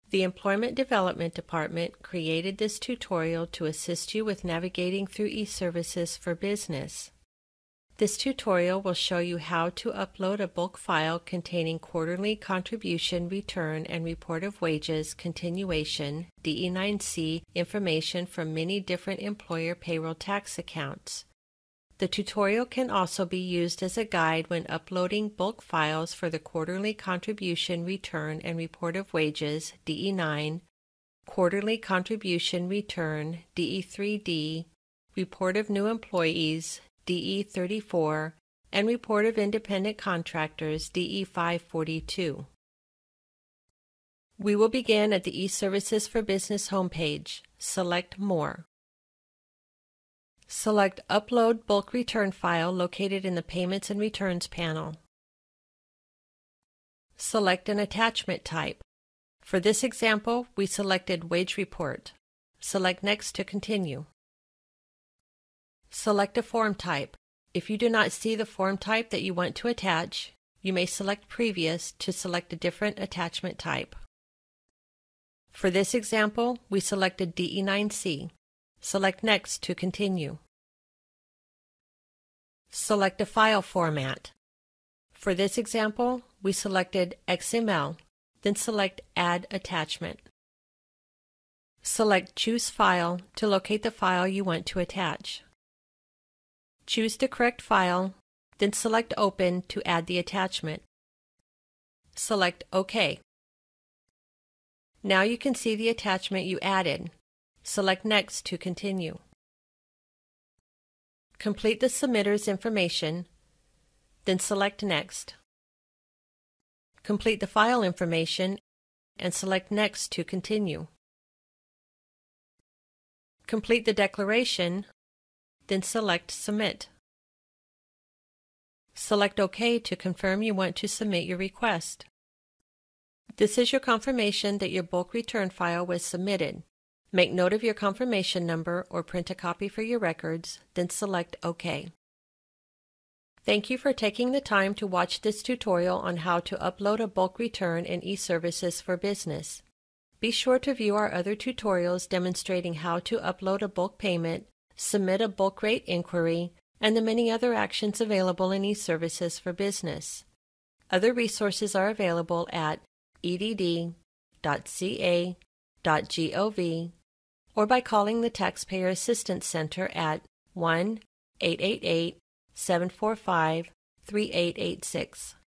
The Employment Development Department created this tutorial to assist you with navigating through eServices for Business. This tutorial will show you how to upload a bulk file containing quarterly contribution return and report of wages continuation DE9C information from many different employer payroll tax accounts. The tutorial can also be used as a guide when uploading bulk files for the quarterly contribution return and report of wages DE9, quarterly contribution return DE3D, report of new employees DE34, and report of independent contractors DE542. We will begin at the eServices for Business homepage. Select More. Select Upload Bulk Return File located in the Payments and Returns panel. Select an attachment type. For this example, we selected Wage Report. Select Next to continue. Select a form type. If you do not see the form type that you want to attach, you may select Previous to select a different attachment type. For this example, we selected DE9C. Select Next to continue. Select a file format. For this example, we selected XML, then select Add Attachment. Select Choose File to locate the file you want to attach. Choose the correct file, then select Open to add the attachment. Select OK. Now you can see the attachment you added. Select Next to continue. Complete the submitter's information, then select Next. Complete the file information and select Next to continue. Complete the declaration, then select Submit. Select OK to confirm you want to submit your request. This is your confirmation that your bulk return file was submitted. Make note of your confirmation number or print a copy for your records, then select OK. Thank you for taking the time to watch this tutorial on how to upload a bulk return in eServices for Business. Be sure to view our other tutorials demonstrating how to upload a bulk payment, submit a bulk rate inquiry, and the many other actions available in eServices for Business. Other resources are available at edd.ca.gov or by calling the Taxpayer Assistance Center at 1-888-745-3886.